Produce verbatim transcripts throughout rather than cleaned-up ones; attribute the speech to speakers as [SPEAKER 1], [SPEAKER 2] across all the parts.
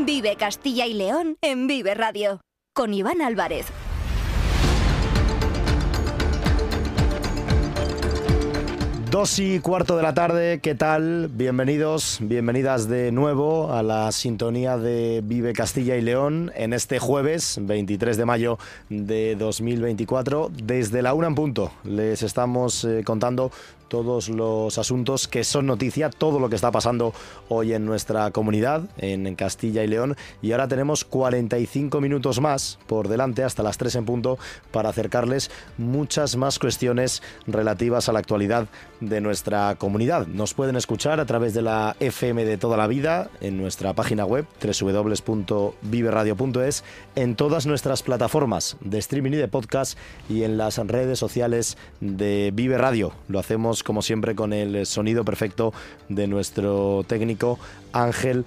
[SPEAKER 1] Vive Castilla y León en Vive Radio, con Iván Álvarez.
[SPEAKER 2] Dos y cuarto de la tarde, ¿qué tal? Bienvenidos, bienvenidas de nuevo a la sintonía de Vive Castilla y León en este jueves veintitrés de mayo de dos mil veinticuatro. Desde la una en punto les estamos eh, contando todos los asuntos que son noticia, todo lo que está pasando hoy en nuestra comunidad, en Castilla y León. Y ahora tenemos cuarenta y cinco minutos más por delante, hasta las tres en punto, para acercarles muchas más cuestiones relativas a la actualidad de nuestra comunidad. Nos pueden escuchar a través de la F M de toda la vida, en nuestra página web doble u doble u doble u punto vive radio punto es, en todas nuestras plataformas de streaming y de podcast y en las redes sociales de Vive Radio. Lo hacemos como siempre con el sonido perfecto de nuestro técnico Ángel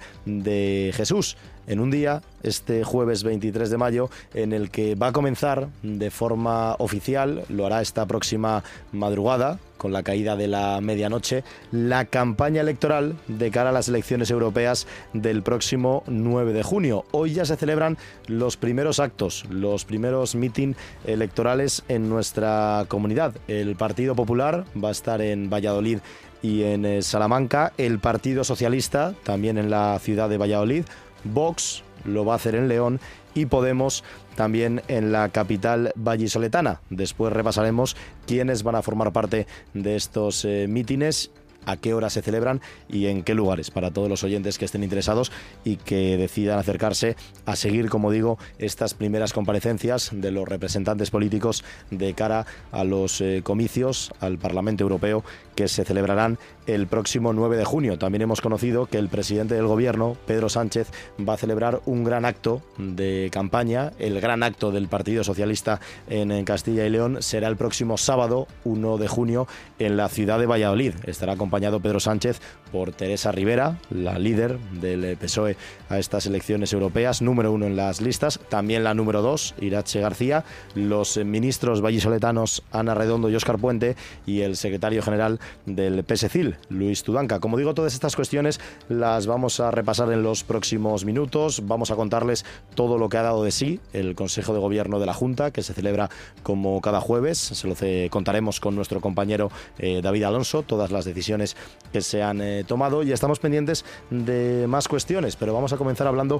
[SPEAKER 2] de Jesús, en un día, este jueves veintitrés de mayo, en el que va a comenzar de forma oficial, lo hará esta próxima madrugada, con la caída de la medianoche, la campaña electoral de cara a las elecciones europeas del próximo nueve de junio. Hoy ya se celebran los primeros actos, los primeros meeting electorales en nuestra comunidad. El Partido Popular va a estar en Valladolid y en Salamanca, el Partido Socialista también en la ciudad de Valladolid, Vox lo va a hacer en León y Podemos también en la capital vallisoletana. Después repasaremos quiénes van a formar parte de estos eh, mítines, a qué hora se celebran y en qué lugares, para todos los oyentes que estén interesados y que decidan acercarse a seguir, como digo, estas primeras comparecencias de los representantes políticos de cara a los eh, comicios al Parlamento Europeo que se celebrarán el próximo nueve de junio. También hemos conocido que el presidente del gobierno, Pedro Sánchez, va a celebrar un gran acto de campaña. El gran acto del Partido Socialista en, en Castilla y León será el próximo sábado, uno de junio, en la ciudad de Valladolid. Estará acompañado Pedro Sánchez por Teresa Rivera, la líder del P S O E a estas elecciones europeas, número uno en las listas, también la número dos, Irache García, los ministros vallisoletanos Ana Redondo y Óscar Puente y el secretario general del P S C I L, Luis Tudanca. Como digo, todas estas cuestiones las vamos a repasar en los próximos minutos. Vamos a contarles todo lo que ha dado de sí el Consejo de Gobierno de la Junta, que se celebra como cada jueves. Se lo contaremos con nuestro compañero eh, David Alonso, todas las decisiones que se han eh, tomado, y estamos pendientes de más cuestiones, pero vamos a comenzar hablando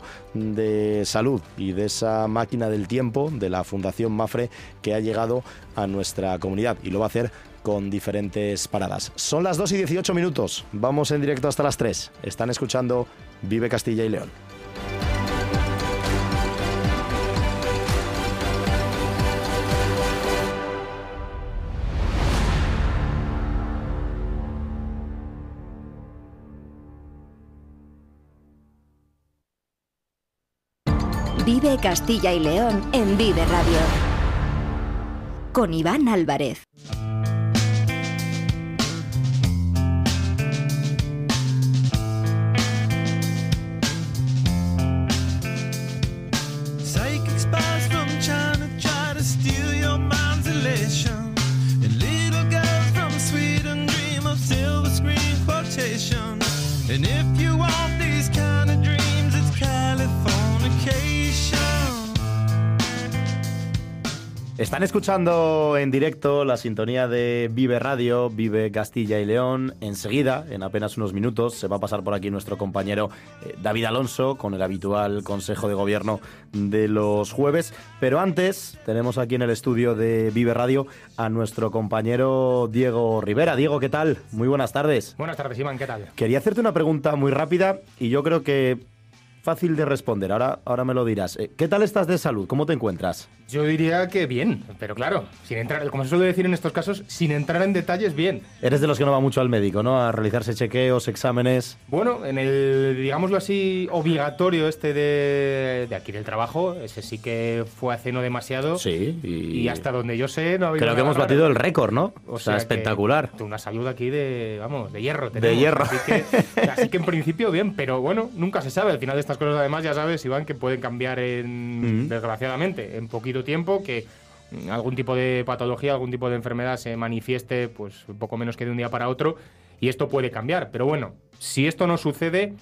[SPEAKER 2] de salud y de esa máquina del tiempo de la Fundación Mafre que ha llegado a nuestra comunidad, y lo va a hacer con diferentes paradas. Son las dos y dieciocho minutos, vamos en directo hasta las tres. Están escuchando Vive Castilla y León.
[SPEAKER 1] Vive Castilla y León en Vive Radio, con Iván Álvarez.
[SPEAKER 2] Están escuchando en directo la sintonía de Vive Radio, Vive Castilla y León. Enseguida, en apenas unos minutos, se va a pasar por aquí nuestro compañero eh, David Alonso con el habitual Consejo de Gobierno de los jueves. Pero antes, tenemos aquí en el estudio de Vive Radio a nuestro compañero Diego Rivera. Diego, ¿qué tal? Muy buenas tardes.
[SPEAKER 3] Buenas tardes, Iván, ¿qué tal?
[SPEAKER 2] Quería hacerte una pregunta muy rápida y yo creo que fácil de responder. Ahora, ahora me lo dirás. ¿Qué tal estás de salud? ¿Cómo te encuentras?
[SPEAKER 3] Yo diría que bien, pero claro, sin entrar, como se suele decir en estos casos, sin entrar en detalles, bien.
[SPEAKER 2] Eres de los que no va mucho al médico, ¿no? A realizarse chequeos, exámenes.
[SPEAKER 3] Bueno, en el, digámoslo así, obligatorio este de, de aquí del trabajo, ese sí que fue hace no demasiado.
[SPEAKER 2] Sí. Y,
[SPEAKER 3] y hasta donde yo sé no ha habido.
[SPEAKER 2] Creo que hemos
[SPEAKER 3] raro.
[SPEAKER 2] batido el récord, ¿no?
[SPEAKER 3] O,
[SPEAKER 2] o sea,
[SPEAKER 3] sea
[SPEAKER 2] espectacular.
[SPEAKER 3] Una salud aquí de, vamos, de hierro. Tenemos.
[SPEAKER 2] De hierro.
[SPEAKER 3] Así que, así que en principio bien, pero bueno, nunca se sabe. Al final de estas cosas además ya sabes, Iván, que pueden cambiar en, mm. desgraciadamente, en poquito tiempo, que algún tipo de patología, algún tipo de enfermedad se manifieste pues un poco menos que de un día para otro, y esto puede cambiar. Pero bueno, si esto no sucede,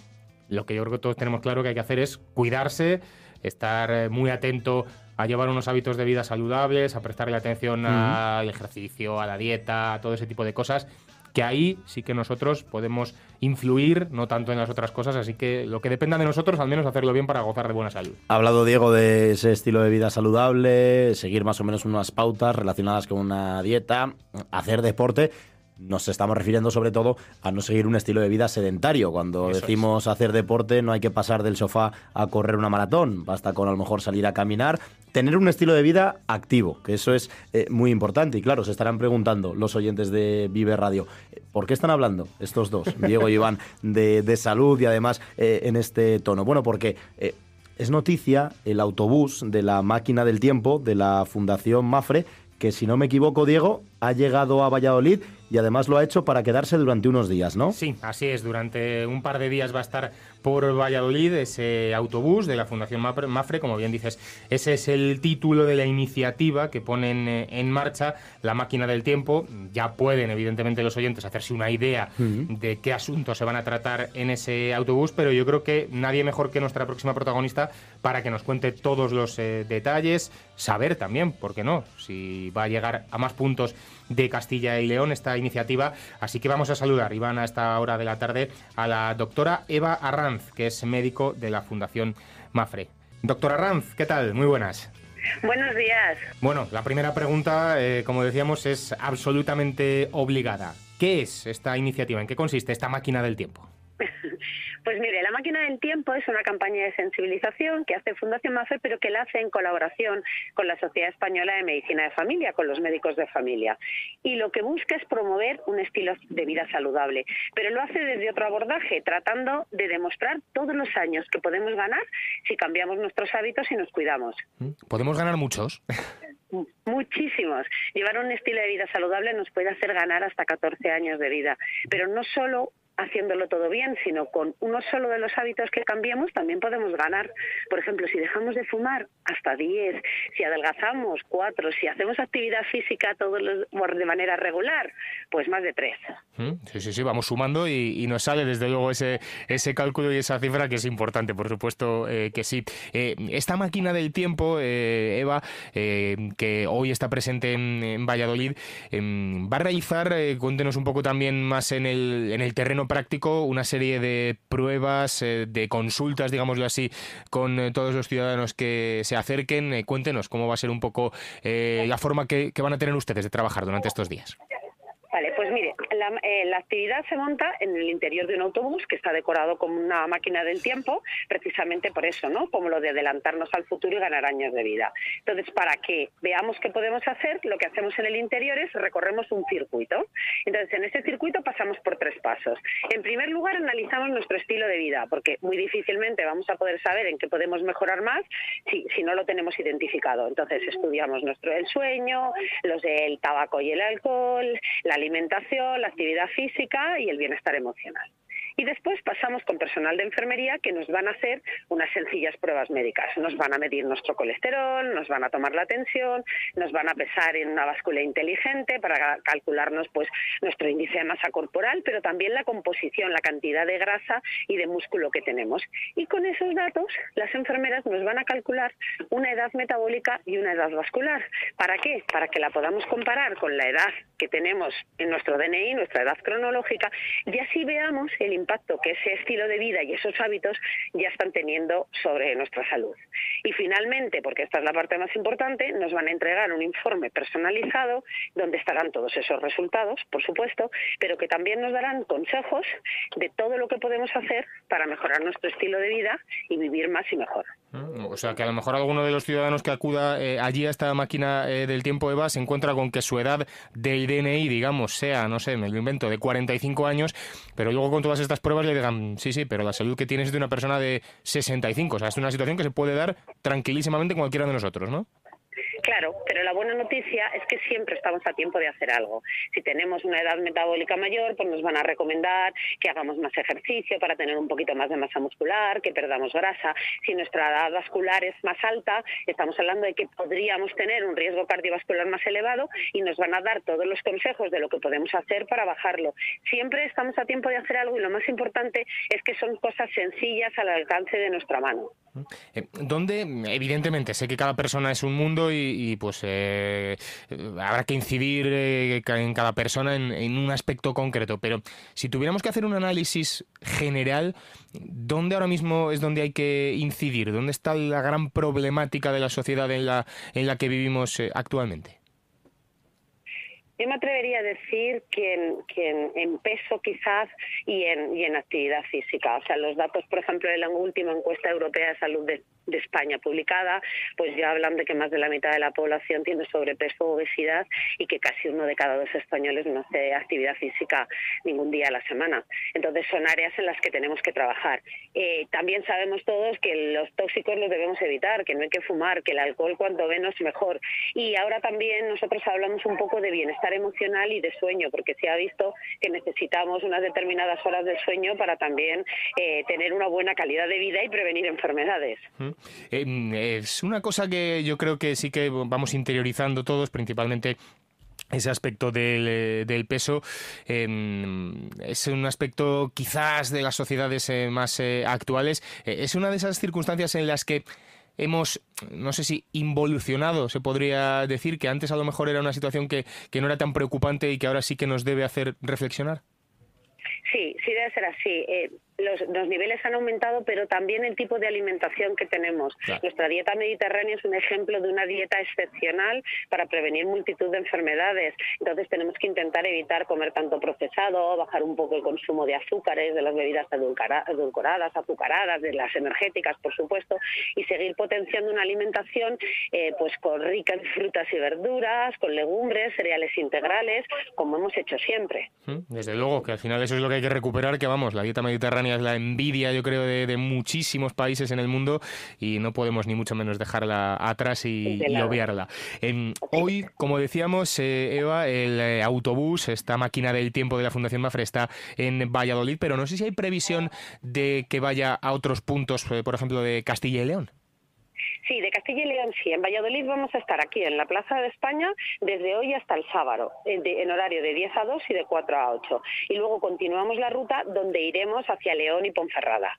[SPEAKER 3] lo que yo creo que todos tenemos claro que hay que hacer es cuidarse, estar muy atento a llevar unos hábitos de vida saludables, a prestarle atención al ejercicio, a la dieta, a todo ese tipo de cosas, que ahí sí que nosotros podemos influir, no tanto en las otras cosas, así que lo que dependa de nosotros, al menos hacerlo bien para gozar de buena salud.
[SPEAKER 2] Ha hablado Diego de ese estilo de vida saludable, seguir más o menos unas pautas relacionadas con una dieta, hacer deporte. Nos estamos refiriendo sobre todo a no seguir un estilo de vida sedentario. Cuando Eso decimos es. hacer deporte, no hay que pasar del sofá a correr una maratón. Basta con a lo mejor salir a caminar, tener un estilo de vida activo, que eso es eh, muy importante. Y claro, se estarán preguntando los oyentes de Vive Radio, ¿por qué están hablando estos dos, Diego y Iván, de, de salud y además eh, en este tono? Bueno, porque eh, es noticia el autobús de la máquina del tiempo de la Fundación Mapfre, que si no me equivoco, Diego, ha llegado a Valladolid y además lo ha hecho para quedarse durante unos días, ¿no?
[SPEAKER 3] Sí, así es. Durante un par de días va a estar por Valladolid ese autobús de la Fundación Mapfre, como bien dices. Ese es el título de la iniciativa que ponen en marcha, la máquina del tiempo. Ya pueden, evidentemente, los oyentes hacerse una idea uh-huh. de qué asuntos se van a tratar en ese autobús, pero yo creo que nadie mejor que nuestra próxima protagonista para que nos cuente todos los eh, detalles, saber también, ¿por qué no?, si va a llegar a más puntos de Castilla y León esta iniciativa. Así que vamos a saludar, Iván, a esta hora de la tarde, a la doctora Eva Arranz, que es médico de la Fundación Mapfre. Doctora Arranz, ¿qué tal? Muy buenas.
[SPEAKER 4] Buenos días.
[SPEAKER 3] Bueno, la primera pregunta, eh, como decíamos, es absolutamente obligada. ¿Qué es esta iniciativa? ¿En qué consiste esta máquina del tiempo?
[SPEAKER 4] Pues mire, la máquina del tiempo es una campaña de sensibilización que hace Fundación Mapfre, pero que la hace en colaboración con la Sociedad Española de Medicina de Familia, con los médicos de familia. Y lo que busca es promover un estilo de vida saludable, pero lo hace desde otro abordaje, tratando de demostrar todos los años que podemos ganar si cambiamos nuestros hábitos y nos cuidamos.
[SPEAKER 3] ¿Podemos ganar muchos?
[SPEAKER 4] Muchísimos. Llevar un estilo de vida saludable nos puede hacer ganar hasta catorce años de vida, pero no solo haciéndolo todo bien, sino con uno solo de los hábitos que cambiemos también podemos ganar. Por ejemplo, si dejamos de fumar, hasta diez, si adelgazamos, cuatro, si hacemos actividad física todos los, de manera regular, pues más de tres.
[SPEAKER 3] Sí, sí, sí, vamos sumando y, y nos sale desde luego ese, ese cálculo y esa cifra que es importante, por supuesto eh, que sí. Eh, esta máquina del tiempo, eh, Eva, eh, que hoy está presente en, en Valladolid, eh, va a realizar, eh, cuéntenos un poco también más en el, en el terreno práctico, una serie de pruebas, eh, de consultas, digámoslo así, con eh, todos los ciudadanos que se acerquen. Eh, cuéntenos cómo va a ser un poco eh, la forma que, que van a tener ustedes de trabajar durante estos días.
[SPEAKER 4] Vale, pues mire, la, eh, la actividad se monta en el interior de un autobús que está decorado como una máquina del tiempo, precisamente por eso, ¿no? Como lo de adelantarnos al futuro y ganar años de vida. Entonces, para que veamos qué podemos hacer, lo que hacemos en el interior es recorremos un circuito. Entonces, en ese circuito pasamos por tres pasos. En primer lugar, analizamos nuestro estilo de vida, porque muy difícilmente vamos a poder saber en qué podemos mejorar más si, si no lo tenemos identificado. Entonces, estudiamos nuestro el sueño, los del tabaco y el alcohol, la alimentación, la actividad física y el bienestar emocional. Y después pasamos con personal de enfermería que nos van a hacer unas sencillas pruebas médicas. Nos van a medir nuestro colesterol, nos van a tomar la tensión, nos van a pesar en una báscula inteligente para calcularnos pues nuestro índice de masa corporal, pero también la composición, la cantidad de grasa y de músculo que tenemos. Y con esos datos, las enfermeras nos van a calcular una edad metabólica y una edad vascular. ¿Para qué? Para que la podamos comparar con la edad que tenemos en nuestro D N I, nuestra edad cronológica, y así veamos el impacto que ese estilo de vida y esos hábitos ya están teniendo sobre nuestra salud. Y finalmente, porque esta es la parte más importante, nos van a entregar un informe personalizado donde estarán todos esos resultados, por supuesto, pero que también nos darán consejos de todo lo que podemos hacer para mejorar nuestro estilo de vida y vivir más y mejor.
[SPEAKER 3] O sea, que a lo mejor alguno de los ciudadanos que acuda eh, allí a esta máquina eh, del tiempo, Eva, se encuentra con que su edad del D N I, digamos, sea, no sé, me lo invento, de cuarenta y cinco años, pero luego con todas estas pruebas le digan, sí, sí, pero la salud que tienes es de una persona de sesenta y cinco. O sea, es una situación que se puede dar tranquilísimamente en cualquiera de nosotros, ¿no?
[SPEAKER 4] Claro, pero la buena noticia es que siempre estamos a tiempo de hacer algo. Si tenemos una edad metabólica mayor, pues nos van a recomendar que hagamos más ejercicio para tener un poquito más de masa muscular, que perdamos grasa. Si nuestra edad vascular es más alta, estamos hablando de que podríamos tener un riesgo cardiovascular más elevado y nos van a dar todos los consejos de lo que podemos hacer para bajarlo. Siempre estamos a tiempo de hacer algo y lo más importante es que son cosas sencillas al alcance de nuestra mano.
[SPEAKER 3] Donde, evidentemente, sé que cada persona es un mundo y, y pues eh, habrá que incidir eh, en cada persona en, en un aspecto concreto, pero si tuviéramos que hacer un análisis general, ¿dónde ahora mismo es donde hay que incidir? ¿Dónde está la gran problemática de la sociedad en la, en la que vivimos eh, actualmente?
[SPEAKER 4] Yo me atrevería a decir que en, que en, en peso quizás y en, y en actividad física. O sea, los datos, por ejemplo, de la última encuesta europea de salud de, de España publicada, pues ya hablan de que más de la mitad de la población tiene sobrepeso o obesidad y que casi uno de cada dos españoles no hace actividad física ningún día a la semana. Entonces son áreas en las que tenemos que trabajar. Eh, también sabemos todos que los tóxicos los debemos evitar, que no hay que fumar, que el alcohol cuanto menos mejor. Y ahora también nosotros hablamos un poco de bienestar emocional y de sueño, porque se ha visto que necesitamos unas determinadas horas de sueño para también eh, tener una buena calidad de vida y prevenir enfermedades.
[SPEAKER 3] Eh, es una cosa que yo creo que sí que vamos interiorizando todos, principalmente ese aspecto del, del peso. Eh, es un aspecto quizás de las sociedades eh, más eh, actuales. Eh, es una de esas circunstancias en las que hemos, no sé si involucionado, se podría decir, que antes a lo mejor era una situación que, que no era tan preocupante y que ahora sí que nos debe hacer reflexionar.
[SPEAKER 4] Sí, sí debe ser así. Eh, los, los niveles han aumentado, pero también el tipo de alimentación que tenemos. Claro. Nuestra dieta mediterránea es un ejemplo de una dieta excepcional para prevenir multitud de enfermedades. Entonces tenemos que intentar evitar comer tanto procesado, bajar un poco el consumo de azúcares, de las bebidas edulcoradas, azucaradas, de las energéticas, por supuesto, y seguir potenciando una alimentación eh, pues con rica en frutas y verduras, con legumbres, cereales integrales, como hemos hecho siempre.
[SPEAKER 3] Desde luego, que al final eso es lo que hay que recuperar, que vamos, la dieta mediterránea es la envidia, yo creo, de, de muchísimos países en el mundo y no podemos ni mucho menos dejarla atrás y, y obviarla. Eh, hoy, como decíamos, eh, Eva, el eh, autobús, esta máquina del tiempo de la Fundación Mafre está en Valladolid, pero no sé si hay previsión de que vaya a otros puntos, eh, por ejemplo, de Castilla y León.
[SPEAKER 4] Sí, de Castilla y León sí. En Valladolid vamos a estar aquí en la Plaza de España desde hoy hasta el sábado, en, de, en horario de diez a dos y de cuatro a ocho. Y luego continuamos la ruta donde iremos hacia León y Ponferrada.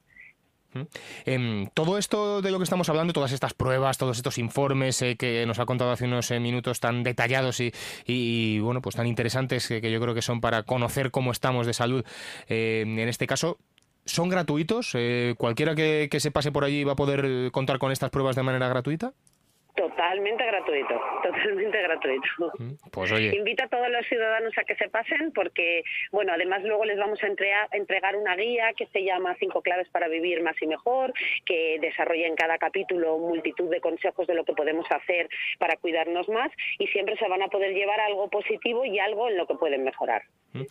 [SPEAKER 3] Eh, todo esto de lo que estamos hablando, todas estas pruebas, todos estos informes eh, que nos ha contado hace unos eh, minutos tan detallados y, y, y bueno, pues tan interesantes que, que yo creo que son para conocer cómo estamos de salud, eh, en este caso, ¿son gratuitos? Eh, ¿Cualquiera que, que se pase por allí va a poder contar con estas pruebas de manera gratuita?
[SPEAKER 4] Totalmente gratuito, totalmente gratuito.
[SPEAKER 3] Pues oye.
[SPEAKER 4] Invito a todos los ciudadanos a que se pasen porque, bueno, además luego les vamos a entregar, entregar una guía que se llama Cinco claves para vivir más y mejor, que desarrolla en cada capítulo multitud de consejos de lo que podemos hacer para cuidarnos más y siempre se van a poder llevar algo positivo y algo en lo que pueden mejorar.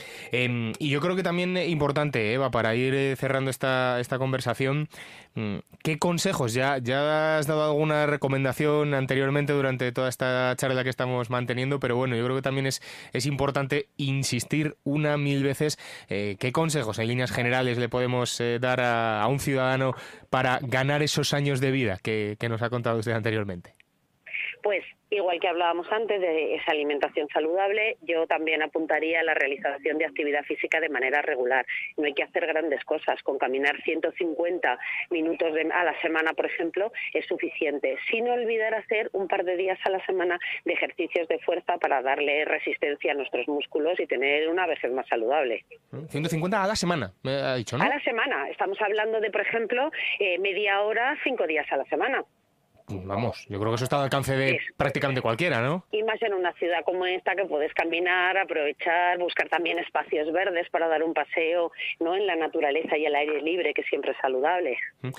[SPEAKER 3] Eh, y yo creo que también importante, Eva, para ir cerrando esta, esta conversación, ¿qué consejos? Ya, ya has dado alguna recomendación anteriormente durante toda esta charla que estamos manteniendo, pero bueno, yo creo que también es, es importante insistir una mil veces eh, qué consejos en líneas generales le podemos eh, dar a, a un ciudadano para ganar esos años de vida que, que nos ha contado usted anteriormente.
[SPEAKER 4] Pues igual que hablábamos antes de esa alimentación saludable, yo también apuntaría a la realización de actividad física de manera regular. No hay que hacer grandes cosas. Con caminar ciento cincuenta minutos de, a la semana, por ejemplo, es suficiente. Sin olvidar hacer un par de días a la semana de ejercicios de fuerza para darle resistencia a nuestros músculos y tener una vejez más saludable.
[SPEAKER 3] ciento cincuenta a la semana, me ha dicho, ¿no?
[SPEAKER 4] A la semana. Estamos hablando de, por ejemplo, eh, media hora, cinco días a la semana.
[SPEAKER 3] Vamos, yo creo que eso está al alcance de sí. prácticamente cualquiera, ¿no?
[SPEAKER 4] Y más en una ciudad como esta que puedes caminar, aprovechar, buscar también espacios verdes para dar un paseo, ¿no? En la naturaleza y el aire libre, que siempre es saludable.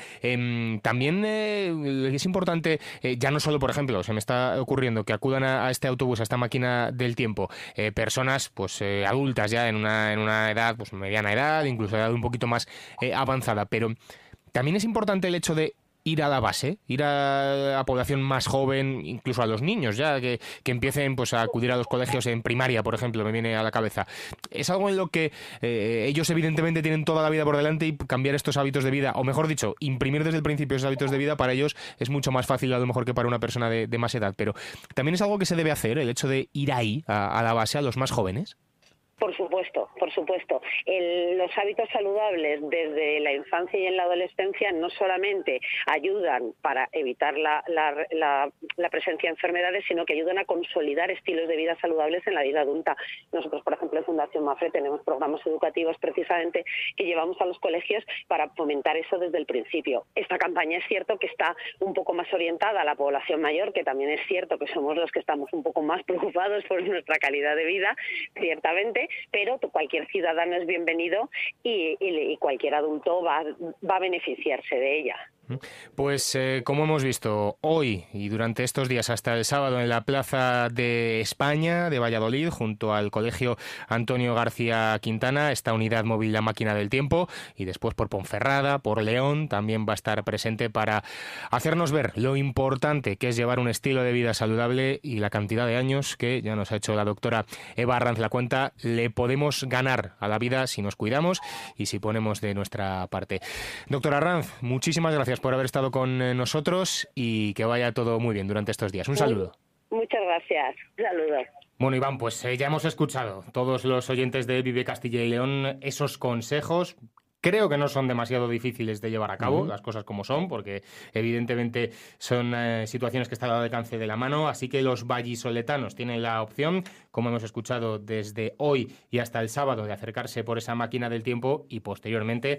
[SPEAKER 3] Eh, también eh, es importante, eh, ya no solo, por ejemplo, se me está ocurriendo que acudan a, a este autobús, a esta máquina del tiempo, eh, personas pues eh, adultas ya en una, en una edad, pues mediana edad, incluso edad un poquito más eh, avanzada, pero también es importante el hecho de ir a la base, ir a la población más joven, incluso a los niños ya, que, que empiecen pues a acudir a los colegios en primaria, por ejemplo, me viene a la cabeza. Es algo en lo que eh, ellos evidentemente tienen toda la vida por delante y cambiar estos hábitos de vida, o mejor dicho, imprimir desde el principio esos hábitos de vida, para ellos es mucho más fácil a lo mejor que para una persona de, de más edad. Pero también es algo que se debe hacer, el hecho de ir ahí, a, a la base, a los más jóvenes.
[SPEAKER 4] Por supuesto, por supuesto. El, los hábitos saludables desde la infancia y en la adolescencia no solamente ayudan para evitar la, la, la, la presencia de enfermedades, sino que ayudan a consolidar estilos de vida saludables en la vida adulta. Nosotros, por ejemplo, en Fundación MAFRE tenemos programas educativos precisamente que llevamos a los colegios para fomentar eso desde el principio. Esta campaña es cierto que está un poco más orientada a la población mayor, que también es cierto que somos los que estamos un poco más preocupados por nuestra calidad de vida, ciertamente, pero cualquier ciudadano es bienvenido y, y, y cualquier adulto va, va a beneficiarse de ella.
[SPEAKER 3] Pues eh, como hemos visto hoy y durante estos días hasta el sábado en la Plaza de España de Valladolid, junto al Colegio Antonio García Quintana, esta unidad móvil La Máquina del Tiempo, y después por Ponferrada, por León, también va a estar presente para hacernos ver lo importante que es llevar un estilo de vida saludable y la cantidad de años que, ya nos ha hecho la doctora Eva Arranz la cuenta, le podemos ganar a la vida si nos cuidamos y si ponemos de nuestra parte. Doctora Arranz, muchísimas gracias por haber estado con nosotros y que vaya todo muy bien durante estos días. Un saludo.
[SPEAKER 4] Muchas gracias. Un saludo.
[SPEAKER 3] Bueno, Iván, pues eh, ya hemos escuchado todos los oyentes de Vive Castilla y León esos consejos. Creo que no son demasiado difíciles de llevar a cabo, uh-huh. las cosas como son, porque evidentemente son eh, situaciones que están al alcance de la mano, así que los vallisoletanos tienen la opción, como hemos escuchado desde hoy y hasta el sábado, de acercarse por esa máquina del tiempo y posteriormente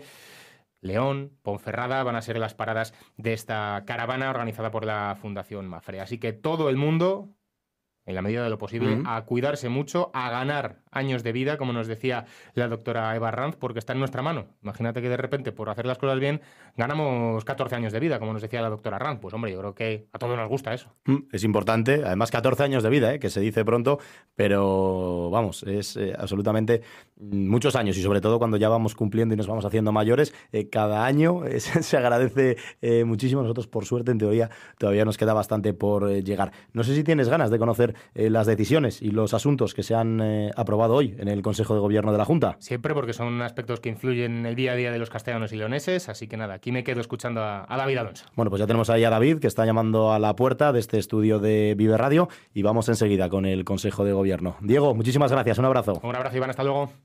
[SPEAKER 3] León, Ponferrada van a ser las paradas de esta caravana organizada por la Fundación MAFRE. Así que todo el mundo, en la medida de lo posible, uh-huh. a cuidarse mucho, a ganar años de vida, como nos decía la doctora Eva Arranz, porque está en nuestra mano. Imagínate que de repente, por hacer las cosas bien, ganamos catorce años de vida, como nos decía la doctora Arranz. Pues hombre, yo creo que a todos nos gusta eso.
[SPEAKER 2] Es importante, además catorce años de vida, ¿eh? Que se dice pronto, pero vamos, es eh, absolutamente muchos años, y sobre todo cuando ya vamos cumpliendo y nos vamos haciendo mayores, eh, cada año eh, se agradece eh, muchísimo. Nosotros, por suerte, en teoría, todavía nos queda bastante por eh, llegar. No sé si tienes ganas de conocer eh, las decisiones y los asuntos que se han eh, aprobado hoy en el Consejo de Gobierno de la Junta.
[SPEAKER 3] Siempre, porque son aspectos que influyen en el día a día de los castellanos y leoneses, así que nada, aquí me quedo escuchando a, a David Alonso.
[SPEAKER 2] Bueno, pues ya tenemos ahí a David, que está llamando a la puerta de este estudio de Vive Radio, y vamos enseguida con el Consejo de Gobierno. Diego, muchísimas gracias, un abrazo.
[SPEAKER 3] Un abrazo, Iván, hasta luego.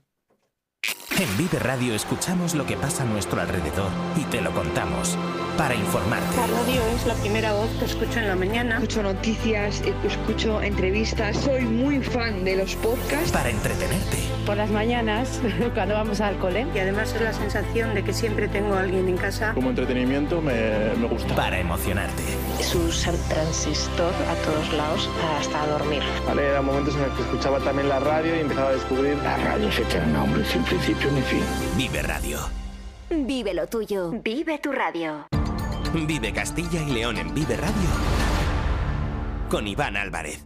[SPEAKER 5] En Vive Radio escuchamos lo que pasa a nuestro alrededor y te lo contamos para informarte.
[SPEAKER 6] La radio es la primera voz que escucho en la mañana.
[SPEAKER 7] Escucho noticias, escucho entrevistas, soy muy fan de los podcasts.
[SPEAKER 5] Para entretenerte.
[SPEAKER 8] Por las mañanas, cuando vamos al cole.
[SPEAKER 6] Y además es la sensación de que siempre tengo a alguien en casa.
[SPEAKER 9] Como entretenimiento me, me gusta.
[SPEAKER 5] Para emocionarte.
[SPEAKER 10] Es un transistor a todos lados hasta dormir.
[SPEAKER 9] Vale, eran momentos en los que escuchaba también la radio y empezaba a descubrir...
[SPEAKER 11] La radio es eterna, hombre, sin principio ni fin.
[SPEAKER 5] Vive Radio.
[SPEAKER 1] Vive lo tuyo. Vive tu radio.
[SPEAKER 5] Vive Castilla y León en Vive Radio con Iván Álvarez.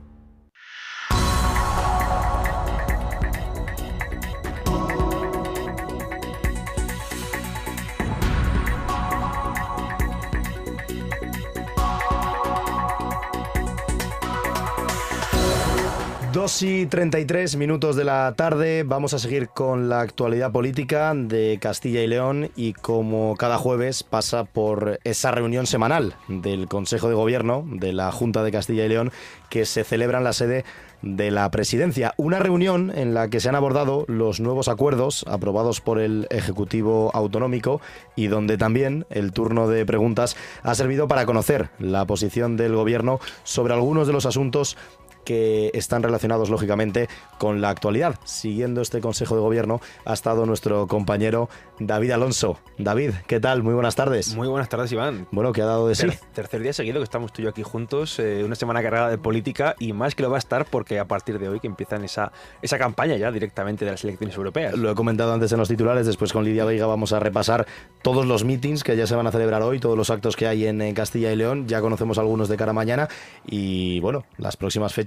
[SPEAKER 2] dos y treinta y tres minutos de la tarde, vamos a seguir con la actualidad política de Castilla y León, y como cada jueves pasa por esa reunión semanal del Consejo de Gobierno de la Junta de Castilla y León, que se celebra en la sede de la Presidencia. Una reunión en la que se han abordado los nuevos acuerdos aprobados por el Ejecutivo Autonómico, y donde también el turno de preguntas ha servido para conocer la posición del Gobierno sobre algunos de los asuntos que están relacionados, lógicamente, con la actualidad. Siguiendo este Consejo de Gobierno ha estado nuestro compañero David Alonso. David, ¿qué tal? Muy buenas tardes.
[SPEAKER 12] Muy buenas tardes, Iván.
[SPEAKER 2] Bueno, ¿qué ha dado de sí?
[SPEAKER 12] Ter- tercer día seguido que estamos tú y yo aquí juntos, eh, una semana cargada de política, y más que lo va a estar porque a partir de hoy que empiezan esa, esa campaña ya directamente de las elecciones europeas.
[SPEAKER 2] Lo he comentado antes en los titulares, después con Lidia Veiga vamos a repasar todos los meetings que ya se van a celebrar hoy, todos los actos que hay en, en Castilla y León. Ya conocemos algunos de cara a mañana, y bueno, las próximas fechas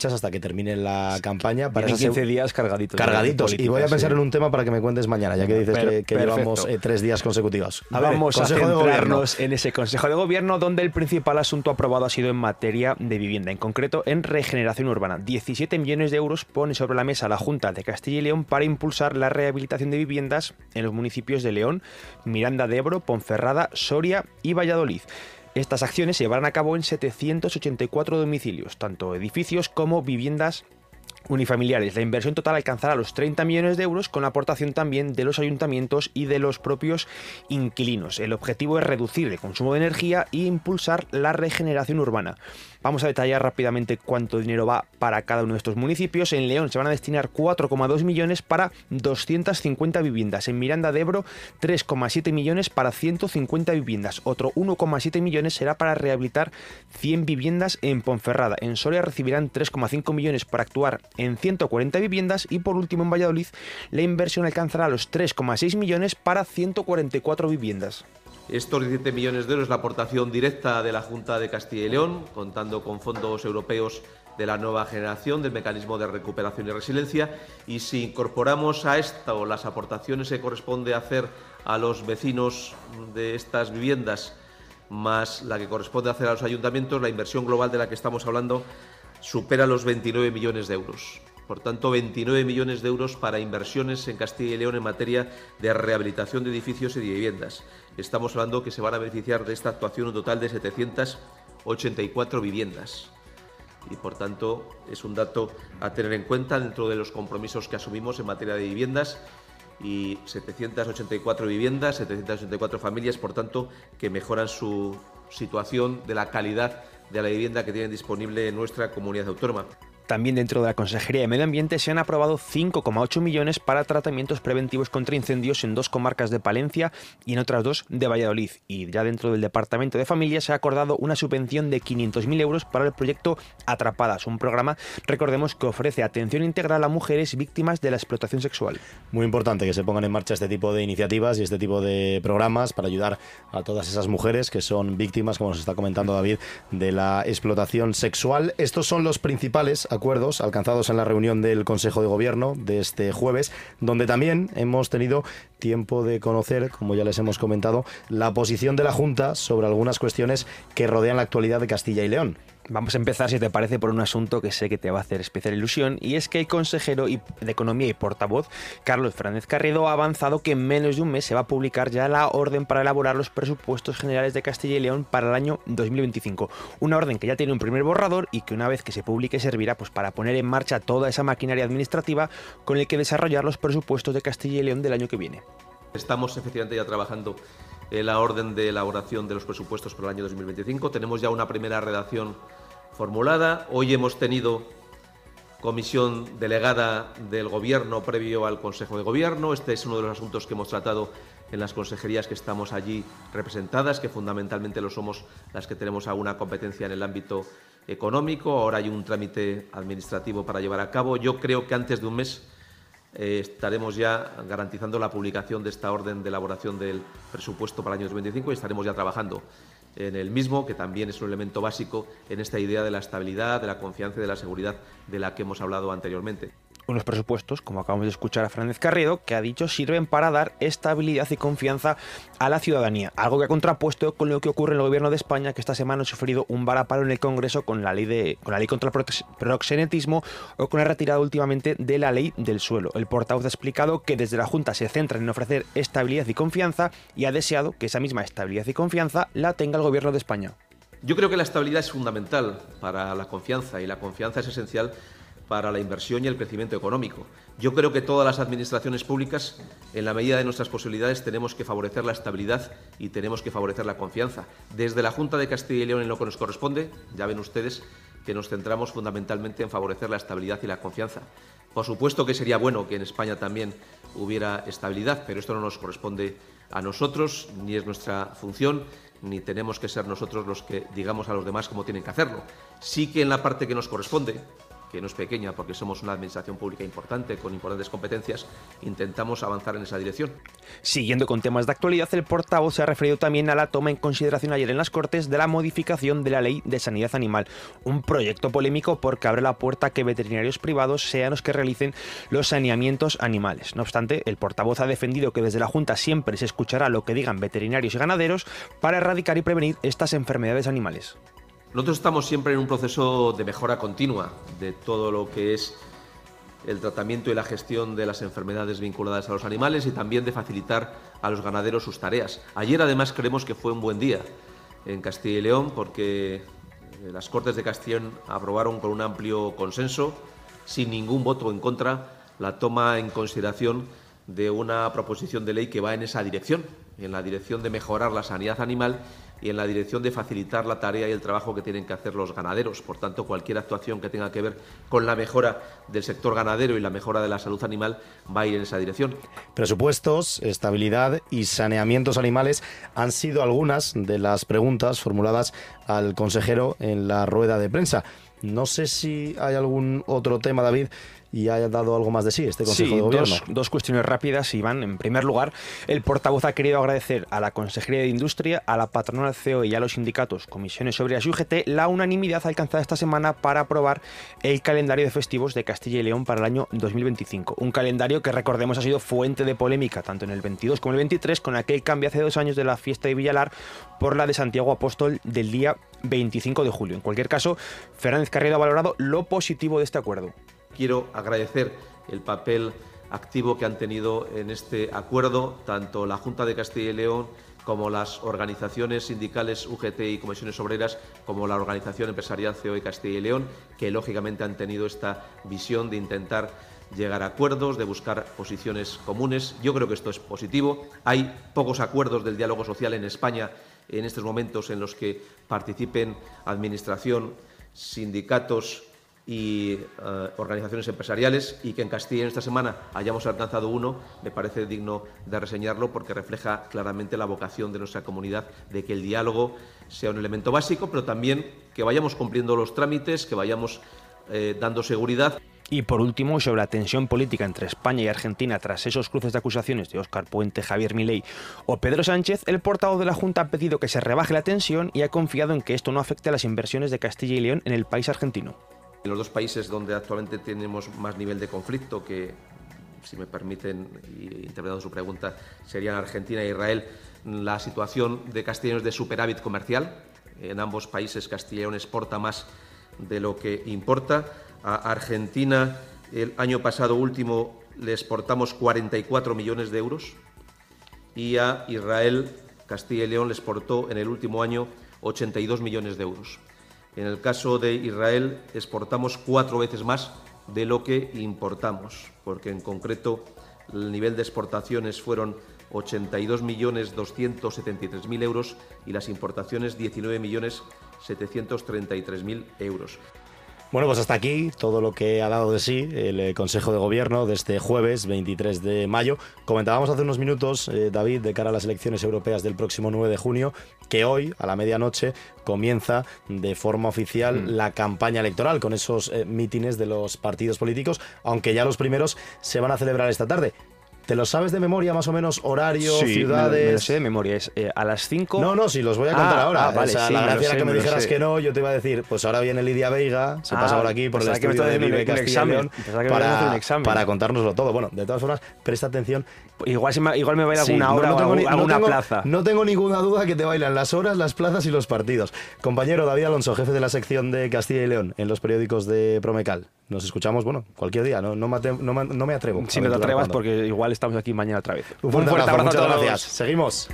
[SPEAKER 2] marchas hasta que termine la campaña.
[SPEAKER 12] Para quince se... días cargaditos.
[SPEAKER 2] Cargaditos. Y voy a pensar sí. en un tema para que me cuentes mañana, ya que dices per, que, que llevamos eh, tres días consecutivos.
[SPEAKER 12] A ver, Vamos a centrarnos en ese Consejo de Gobierno, donde el principal asunto aprobado ha sido en materia de vivienda, en concreto en regeneración urbana. diecisiete millones de euros pone sobre la mesa la Junta de Castilla y León para impulsar la rehabilitación de viviendas en los municipios de León, Miranda de Ebro, Ponferrada, Soria y Valladolid. Estas acciones se llevarán a cabo en setecientos ochenta y cuatro domicilios, tanto edificios como viviendas unifamiliares. La inversión total alcanzará los treinta millones de euros, con la aportación también de los ayuntamientos y de los propios inquilinos. El objetivo es reducir el consumo de energía e impulsar la regeneración urbana. Vamos a detallar rápidamente cuánto dinero va para cada uno de estos municipios. En León se van a destinar cuatro coma dos millones para doscientas cincuenta viviendas. En Miranda de Ebro, tres coma siete millones para ciento cincuenta viviendas. Otro uno coma siete millones será para rehabilitar cien viviendas en Ponferrada. En Soria recibirán tres coma cinco millones para actuar en ciento cuarenta viviendas. Y por último, en Valladolid, la inversión alcanzará los tres coma seis millones para ciento cuarenta y cuatro viviendas.
[SPEAKER 13] Estos diecisiete millones de euros es la aportación directa de la Junta de Castilla y León, contando con fondos europeos de la nueva generación del mecanismo de recuperación y resiliencia, y si incorporamos a esto las aportaciones que corresponde hacer a los vecinos de estas viviendas, más la que corresponde hacer a los ayuntamientos, la inversión global de la que estamos hablando supera los veintinueve millones de euros. Por tanto, veintinueve millones de euros para inversiones en Castilla y León en materia de rehabilitación de edificios y de viviendas. Estamos hablando que se van a beneficiar de esta actuación un total de setecientas ochenta y cuatro viviendas. Y, por tanto, es un dato a tener en cuenta dentro de los compromisos que asumimos en materia de viviendas. Y setecientas ochenta y cuatro viviendas, setecientas ochenta y cuatro familias, por tanto, que mejoran su situación de la calidad de la vivienda que tienen disponible en nuestra comunidad autónoma.
[SPEAKER 12] También dentro de la Consejería de Medio Ambiente se han aprobado cinco coma ocho millones para tratamientos preventivos contra incendios en dos comarcas de Palencia y en otras dos de Valladolid. Y ya dentro del Departamento de Familia se ha acordado una subvención de quinientos mil euros para el proyecto Atrapadas, un programa, recordemos, que ofrece atención integral a mujeres víctimas de la explotación sexual.
[SPEAKER 2] Muy importante que se pongan en marcha este tipo de iniciativas y este tipo de programas para ayudar a todas esas mujeres que son víctimas, como nos está comentando David, de la explotación sexual. Estos son los principales acuerdos alcanzados en la reunión del Consejo de Gobierno de este jueves, donde también hemos tenido tiempo de conocer, como ya les hemos comentado, la posición de la Junta sobre algunas cuestiones que rodean la actualidad de Castilla y León.
[SPEAKER 12] Vamos a empezar, si te parece, por un asunto que sé que te va a hacer especial ilusión, y es que el consejero de Economía y portavoz, Carlos Fernández Carriedo, ha avanzado que en menos de un mes se va a publicar ya la orden para elaborar los presupuestos generales de Castilla y León para el año dos mil veinticinco. Una orden que ya tiene un primer borrador y que una vez que se publique servirá pues para poner en marcha toda esa maquinaria administrativa con el que desarrollar los presupuestos de Castilla y León del año que viene.
[SPEAKER 13] Estamos efectivamente ya trabajando en la orden de elaboración de los presupuestos para el año dos mil veinticinco. Tenemos ya una primera redacción formulada. Hoy hemos tenido comisión delegada del Gobierno previo al Consejo de Gobierno. Este es uno de los asuntos que hemos tratado en las consejerías que estamos allí representadas, que fundamentalmente lo somos las que tenemos alguna competencia en el ámbito económico. Ahora hay un trámite administrativo para llevar a cabo. Yo creo que antes de un mes eh, estaremos ya garantizando la publicación de esta orden de elaboración del presupuesto para el año dos mil veinticinco y estaremos ya trabajando en el mismo, que también es un elemento básico en esta idea de la estabilidad, de la confianza y de la seguridad de la que hemos hablado anteriormente.
[SPEAKER 12] Unos presupuestos, como acabamos de escuchar a Fernández Carriedo, que ha dicho sirven para dar estabilidad y confianza a la ciudadanía, algo que ha contrapuesto con lo que ocurre en el Gobierno de España, que esta semana ha sufrido un varapalo en el Congreso con la ley de con la ley contra el proxenetismo o con la retirada últimamente de la ley del suelo. El portavoz ha explicado que desde la Junta se centran en ofrecer estabilidad y confianza y ha deseado que esa misma estabilidad y confianza la tenga el Gobierno de España.
[SPEAKER 13] Yo creo que la estabilidad es fundamental para la confianza y la confianza es esencial para la inversión y el crecimiento económico. Yo creo que todas las administraciones públicas, en la medida de nuestras posibilidades, tenemos que favorecer la estabilidad y tenemos que favorecer la confianza. Desde la Junta de Castilla y León, en lo que nos corresponde, ya ven ustedes que nos centramos fundamentalmente en favorecer la estabilidad y la confianza. Por supuesto que sería bueno que en España también hubiera estabilidad, pero esto no nos corresponde a nosotros, ni es nuestra función, ni tenemos que ser nosotros los que digamos a los demás cómo tienen que hacerlo. Sí que en la parte que nos corresponde, que no es pequeña porque somos una administración pública importante con importantes competencias, intentamos avanzar en esa dirección.
[SPEAKER 12] Siguiendo con temas de actualidad, el portavoz se ha referido también a la toma en consideración ayer en las Cortes de la modificación de la Ley de Sanidad Animal, un proyecto polémico porque abre la puerta a que veterinarios privados sean los que realicen los saneamientos animales. No obstante, el portavoz ha defendido que desde la Junta siempre se escuchará lo que digan veterinarios y ganaderos para erradicar y prevenir estas enfermedades animales.
[SPEAKER 13] Nosotros estamos siempre en un proceso de mejora continua de todo lo que es el tratamiento y la gestión de las enfermedades vinculadas a los animales y también de facilitar a los ganaderos sus tareas. Ayer además creemos que fue un buen día en Castilla y León porque las Cortes de Castilla y León aprobaron con un amplio consenso, sin ningún voto en contra, la toma en consideración de una proposición de ley que va en esa dirección, en la dirección de mejorar la sanidad animal y en la dirección de facilitar la tarea y el trabajo que tienen que hacer los ganaderos. Por tanto, cualquier actuación que tenga que ver con la mejora del sector ganadero y la mejora de la salud animal va a ir en esa dirección.
[SPEAKER 2] Presupuestos, estabilidad y saneamientos animales han sido algunas de las preguntas formuladas al consejero en la rueda de prensa. No sé si hay algún otro tema, David, y haya dado algo más de sí este Consejo
[SPEAKER 12] sí,
[SPEAKER 2] de Gobierno.
[SPEAKER 12] Dos, dos cuestiones rápidas, Iván. En primer lugar, el portavoz ha querido agradecer a la Consejería de Industria, a la patronal C E O y a los sindicatos, comisiones obreras y U G T la unanimidad alcanzada esta semana para aprobar el calendario de festivos de Castilla y León para el año dos mil veinticinco. Un calendario que, recordemos, ha sido fuente de polémica tanto en el veintidós como en el veintitrés, con aquel cambio hace dos años de la fiesta de Villalar por la de Santiago Apóstol del día veinticinco de julio. En cualquier caso, Fernández Carriedo ha valorado lo positivo de este acuerdo.
[SPEAKER 13] Quiero agradecer el papel activo que han tenido en este acuerdo tanto la Junta de Castilla y León como las organizaciones sindicales U G T y comisiones obreras, como la organización empresarial C E O de Castilla y León, que lógicamente han tenido esta visión de intentar llegar a acuerdos, de buscar posiciones comunes. Yo creo que esto es positivo. Hay pocos acuerdos del diálogo social en España en estos momentos en los que participen administración, sindicatos y uh, organizaciones empresariales, y que en Castilla en esta semana hayamos alcanzado uno, me parece digno de reseñarlo porque refleja claramente la vocación de nuestra comunidad de que el diálogo sea un elemento básico, pero también que vayamos cumpliendo los trámites, que vayamos eh, dando seguridad.
[SPEAKER 12] Y por último, sobre la tensión política entre España y Argentina tras esos cruces de acusaciones de Óscar Puente, Javier Milei o Pedro Sánchez, el portavoz de la Junta ha pedido que se rebaje la tensión y ha confiado en que esto no afecte a las inversiones de Castilla y León en el país argentino.
[SPEAKER 13] En los dos países donde actualmente tenemos más nivel de conflicto, que, si me permiten, y interpretando su pregunta, serían Argentina e Israel, la situación de Castilla y León es de superávit comercial. En ambos países Castilla y León exporta más de lo que importa. A Argentina, el año pasado último, le exportamos cuarenta y cuatro millones de euros y a Israel, Castilla y León, le exportó en el último año ochenta y dos millones de euros. En el caso de Israel, exportamos cuatro veces más de lo que importamos, porque en concreto el nivel de exportaciones fueron ochenta y dos millones doscientos setenta y tres mil euros y las importaciones diecinueve millones setecientos treinta y tres mil euros.
[SPEAKER 2] Bueno, pues hasta aquí todo lo que ha dado de sí el Consejo de Gobierno de este jueves veintitrés de mayo. Comentábamos hace unos minutos, eh, David, de cara a las elecciones europeas del próximo nueve de junio, que hoy, a la medianoche, comienza de forma oficial mm. la campaña electoral con esos eh, mítines de los partidos políticos, aunque ya los primeros se van a celebrar esta tarde. ¿Te lo sabes de memoria, más o menos, horario,
[SPEAKER 12] sí,
[SPEAKER 2] ciudades?
[SPEAKER 12] Me lo sé de memoria, es eh, a las cinco...
[SPEAKER 2] No, no, sí, los voy a contar
[SPEAKER 12] ah,
[SPEAKER 2] ahora.
[SPEAKER 12] Ah, vale,
[SPEAKER 2] o sea,
[SPEAKER 12] sí,
[SPEAKER 2] la gracia era que me, me dijeras
[SPEAKER 12] sé.
[SPEAKER 2] que no, yo te iba a decir, pues ahora viene Lidia Veiga, se
[SPEAKER 12] ah,
[SPEAKER 2] pasa por aquí, por el estudio de Vive Castilla y León, para, para contárnoslo todo. Bueno, de todas formas, presta atención.
[SPEAKER 12] Igual, se me, igual me baila
[SPEAKER 2] sí,
[SPEAKER 12] alguna hora
[SPEAKER 2] no, no
[SPEAKER 12] o
[SPEAKER 2] ni,
[SPEAKER 12] alguna
[SPEAKER 2] no tengo,
[SPEAKER 12] plaza.
[SPEAKER 2] No tengo ninguna duda que te bailan las horas, las plazas y los partidos. Compañero David Alonso, jefe de la sección de Castilla y León en los periódicos de Promecal. Nos escuchamos, bueno, cualquier día, no, no, me, atrevo, no, no me atrevo.
[SPEAKER 12] Si no te atrevas, porque igual estamos aquí mañana otra vez.
[SPEAKER 2] Un fuerte, Un fuerte abrazo,
[SPEAKER 12] abrazo,
[SPEAKER 2] muchas
[SPEAKER 12] a todos.
[SPEAKER 2] Gracias. Seguimos.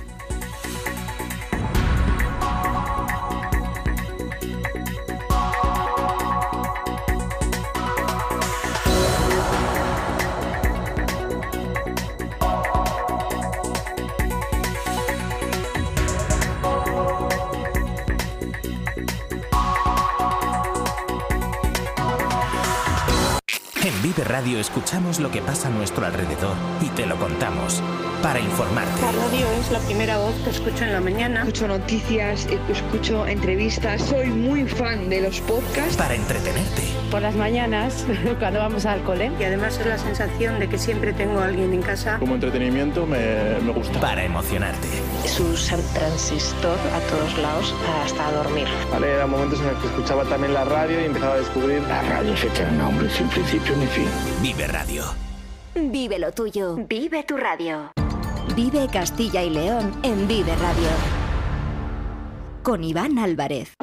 [SPEAKER 5] En Vive Radio escuchamos lo que pasa a nuestro alrededor y te lo contamos para informarte.
[SPEAKER 6] La radio es la primera voz que escucho en la mañana.
[SPEAKER 7] Escucho noticias, escucho entrevistas, soy muy fan de los podcasts.
[SPEAKER 5] Para entretenerte.
[SPEAKER 8] por las mañanas cuando vamos al cole.
[SPEAKER 6] Y además es la sensación de que siempre tengo a alguien en casa.
[SPEAKER 9] Como entretenimiento me, me gusta.
[SPEAKER 5] Para emocionarte.
[SPEAKER 10] Es usar transistor a todos lados hasta dormir.
[SPEAKER 9] Vale, eran momentos en los que escuchaba también la radio y empezaba a descubrir...
[SPEAKER 11] La radio es eterna, hombre, sin principio ni fin.
[SPEAKER 5] Vive Radio.
[SPEAKER 1] Vive lo tuyo. Vive tu radio. Vive Castilla y León en Vive Radio. Con Iván Álvarez.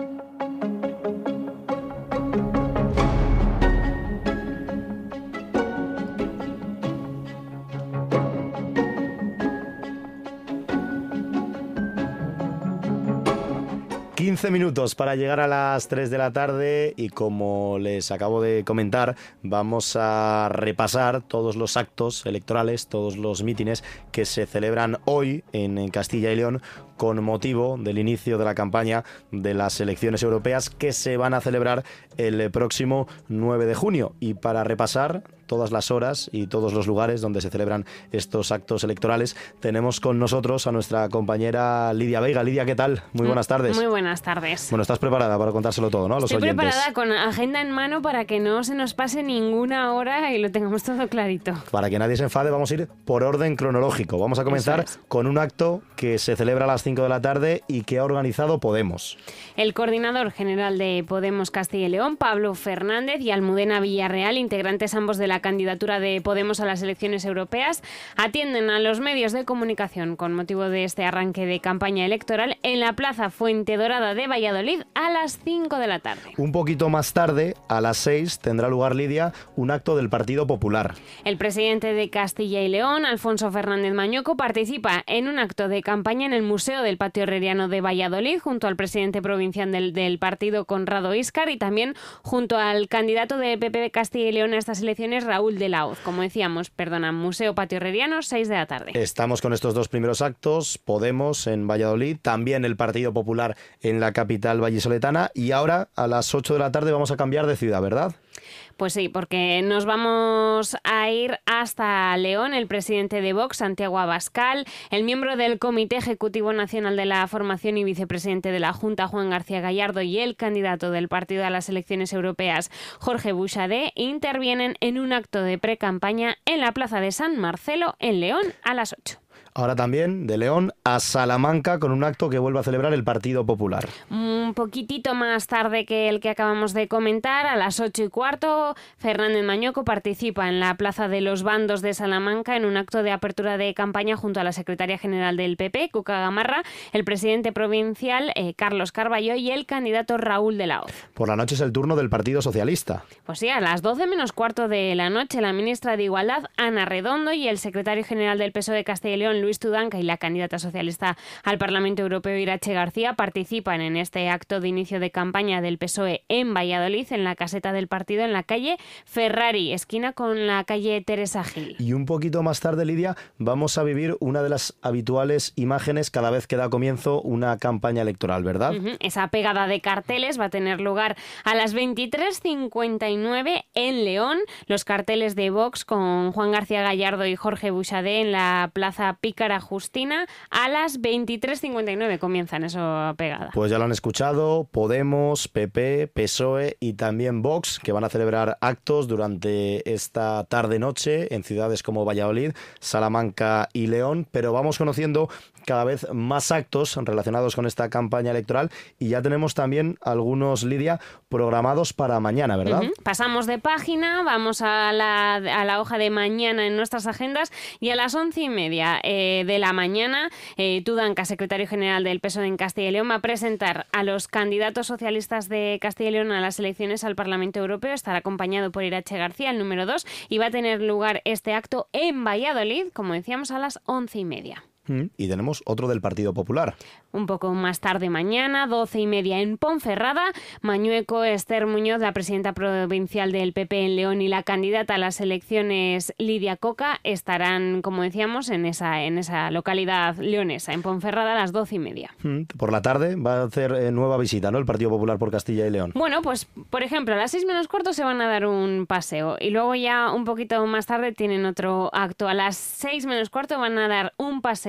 [SPEAKER 2] quince minutos para llegar a las tres de la tarde y como les acabo de comentar, vamos a repasar todos los actos electorales, todos los mítines que se celebran hoy en Castilla y León con motivo del inicio de la campaña de las elecciones europeas que se van a celebrar el próximo nueve de junio. Y para repasar todas las horas y todos los lugares donde se celebran estos actos electorales, tenemos con nosotros a nuestra compañera Lidia Veiga. Lidia, ¿qué tal? Muy buenas tardes.
[SPEAKER 14] Muy buenas tardes.
[SPEAKER 2] Bueno, estás preparada para contárselo todo, ¿no? A los
[SPEAKER 14] Estoy
[SPEAKER 2] oyentes.
[SPEAKER 14] preparada con agenda en mano para que no se nos pase ninguna hora y lo tengamos todo clarito.
[SPEAKER 2] Para que nadie se enfade, vamos a ir por orden cronológico. Vamos a comenzar es. con un acto que se celebra a las cinco de la tarde y que ha organizado Podemos.
[SPEAKER 14] El coordinador general de Podemos Castilla y León, Pablo Fernández, y Almudena Villarreal, integrantes ambos de la candidatura de Podemos a las elecciones europeas, atienden a los medios de comunicación con motivo de este arranque de campaña electoral en la Plaza Fuentedrada de Valladolid a las cinco de la tarde.
[SPEAKER 2] Un poquito más tarde, a las seis, tendrá lugar, Lidia, un acto del Partido Popular.
[SPEAKER 14] El presidente de Castilla y León, Alfonso Fernández Mañueco, participa en un acto de campaña en el Museo del Patio Herreriano de Valladolid junto al presidente provincial del, del partido, Conrado Íscar, y también junto al candidato de P P de Castilla y León a estas elecciones, Raúl de la Hoz. Como decíamos, perdona, Museo Patio Herreriano, seis de la tarde.
[SPEAKER 2] Estamos con estos dos primeros actos, Podemos en Valladolid, también el Partido Popular en la capital vallisoletana, y ahora a las ocho de la tarde vamos a cambiar de ciudad, ¿verdad?
[SPEAKER 14] Pues sí, porque nos vamos a ir hasta León. El presidente de Vox, Santiago Abascal, el miembro del Comité Ejecutivo Nacional de la Formación y vicepresidente de la Junta, Juan García Gallardo, y el candidato del partido a las elecciones europeas, Jorge Buxadé, intervienen en un acto de pre-campaña en la Plaza de San Marcelo, en León, a las ocho.
[SPEAKER 2] Ahora también de León a Salamanca con un acto que vuelve a celebrar el Partido Popular.
[SPEAKER 14] Un poquitito más tarde que el que acabamos de comentar, a las ocho y cuarto, Fernández Mañueco participa en la Plaza de los Bandos de Salamanca en un acto de apertura de campaña junto a la secretaria general del P P, Cuca Gamarra, el presidente provincial, eh, Carlos Carballo, y el candidato Raúl de la Hoz.
[SPEAKER 2] Por la noche es el turno del Partido Socialista.
[SPEAKER 14] Pues sí, a las doce menos cuarto de la noche, la ministra de Igualdad, Ana Redondo, y el secretario general del P S O E de Castilla y León, Luis Tudanca, y la candidata socialista al Parlamento Europeo, Irache García, participan en este acto de inicio de campaña del P S O E en Valladolid, en la caseta del partido, en la calle Ferrari, esquina con la calle Teresa Gil.
[SPEAKER 2] Y un poquito más tarde, Lidia, vamos a vivir una de las habituales imágenes cada vez que da comienzo una campaña electoral, ¿verdad?
[SPEAKER 14] Uh-huh. Esa pegada de carteles va a tener lugar a las veintitrés cincuenta y nueve en León. Los carteles de Vox con Juan García Gallardo y Jorge Buxadé en la Plaza Pícara Justina a las veintitrés cincuenta y nueve comienzan esa pegada.
[SPEAKER 2] Pues ya lo han escuchado, Podemos, P P, P S O E y también Vox, que van a celebrar actos durante esta tarde-noche en ciudades como Valladolid, Salamanca y León, pero vamos conociendo cada vez más actos relacionados con esta campaña electoral y ya tenemos también algunos, Lidia, programados para mañana, ¿verdad?
[SPEAKER 14] Uh-huh. Pasamos de página, vamos a la, a la hoja de mañana en nuestras agendas y a las once y media eh, de la mañana, eh, Tudanca, secretario general del P S O E en Castilla y León, va a presentar a los candidatos socialistas de Castilla y León a las elecciones al Parlamento Europeo. Estará acompañado por Irache García, el número dos, y va a tener lugar este acto en Valladolid, como decíamos, a las once y media.
[SPEAKER 2] Y tenemos otro del Partido Popular.
[SPEAKER 14] Un poco más tarde mañana, doce y media en Ponferrada, Mañueco, Esther Muñoz, la presidenta provincial del P P en León, y la candidata a las elecciones, Lidia Coca, estarán, como decíamos, en esa, en esa localidad leonesa, en Ponferrada, a las doce y media.
[SPEAKER 2] Por la tarde va a hacer eh, nueva visita, ¿no?, el Partido Popular por Castilla y León.
[SPEAKER 14] Bueno, pues, por ejemplo, a las seis menos cuarto se van a dar un paseo y luego ya un poquito más tarde tienen otro acto. A las seis menos cuarto van a dar un paseo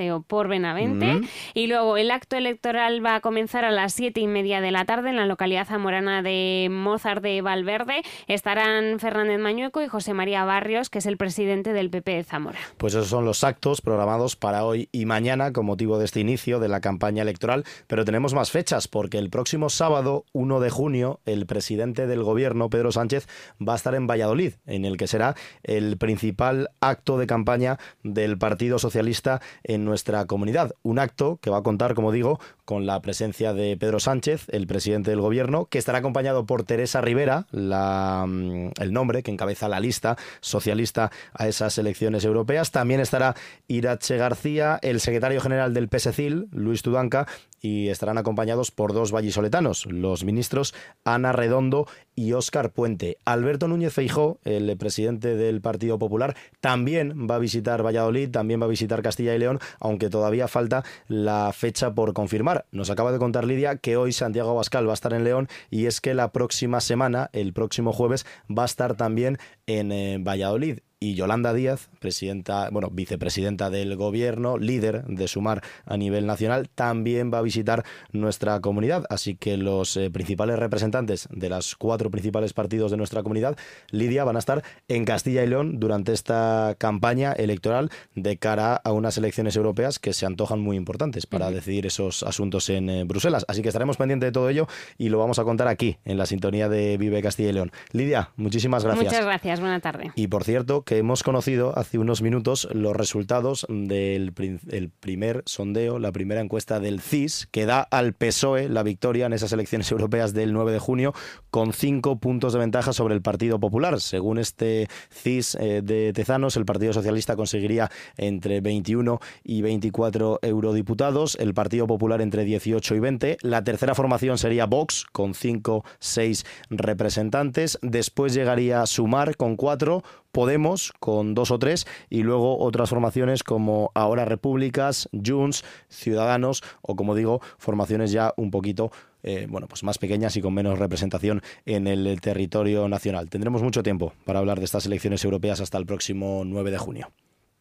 [SPEAKER 14] paseo por Benavente. Mm. Y luego el acto electoral va a comenzar a las siete y media de la tarde en la localidad zamorana de Mozart de Valverde. Estarán Fernández Mañueco y José María Barrios, que es el presidente del P P de Zamora.
[SPEAKER 2] Pues esos son los actos programados para hoy y mañana con motivo de este inicio de la campaña electoral, pero tenemos más fechas porque el próximo sábado, uno de junio, el presidente del gobierno, Pedro Sánchez, va a estar en Valladolid, en el que será el principal acto de campaña del Partido Socialista en nuestra comunidad. Un acto que va a contar, como digo, con la presencia de Pedro Sánchez, el presidente del gobierno, que estará acompañado por Teresa Rivera, la, el nombre que encabeza la lista socialista a esas elecciones europeas. También estará Irache García, el secretario general del P S C I L, Luis Tudanca, y estarán acompañados por dos vallisoletanos, los ministros Ana Redondo y Óscar Puente. Alberto Núñez Feijóo, el presidente del Partido Popular, también va a visitar Valladolid, también va a visitar Castilla y León, aunque todavía falta la fecha por confirmar. Nos acaba de contar Lidia que hoy Santiago Abascal va a estar en León, y es que la próxima semana, el próximo jueves, va a estar también en eh, Valladolid. Y Yolanda Díaz, presidenta, bueno, vicepresidenta del gobierno, líder de Sumar a nivel nacional, también va a visitar nuestra comunidad. Así que los eh, principales representantes de los cuatro principales partidos de nuestra comunidad, Lidia, van a estar en Castilla y León durante esta campaña electoral de cara a unas elecciones europeas que se antojan muy importantes para uh-huh. decidir esos asuntos en eh, Bruselas. Así que estaremos pendientes de todo ello y lo vamos a contar aquí, en la sintonía de Vive Castilla y León. Lidia, muchísimas gracias.
[SPEAKER 14] Muchas gracias, buena tarde.
[SPEAKER 2] Y por cierto, que hemos conocido hace unos minutos los resultados del el primer sondeo, la primera encuesta del C I S, que da al P S O E la victoria en esas elecciones europeas del nueve de junio, con cinco puntos de ventaja sobre el Partido Popular. Según este C I S eh, de Tezanos, el Partido Socialista conseguiría entre veintiuno y veinticuatro eurodiputados, el Partido Popular entre dieciocho y veinte. La tercera formación sería Vox, con cinco, seis representantes. Después llegaría Sumar, con cuatro, Podemos con dos o tres, y luego otras formaciones como Ahora Repúblicas, Junts, Ciudadanos, o como digo, formaciones ya un poquito eh, bueno, pues más pequeñas y con menos representación en el territorio nacional. Tendremos mucho tiempo para hablar de estas elecciones europeas hasta el próximo nueve de junio.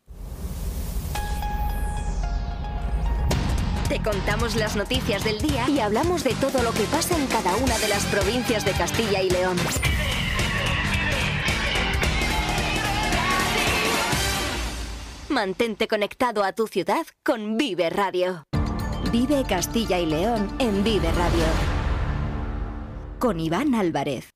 [SPEAKER 1] Te contamos las noticias del día y hablamos de todo lo que pasa en cada una de las provincias de Castilla y León. Mantente conectado a tu ciudad con Vive Radio. Vive Castilla y León en Vive Radio. Con Iván Álvarez.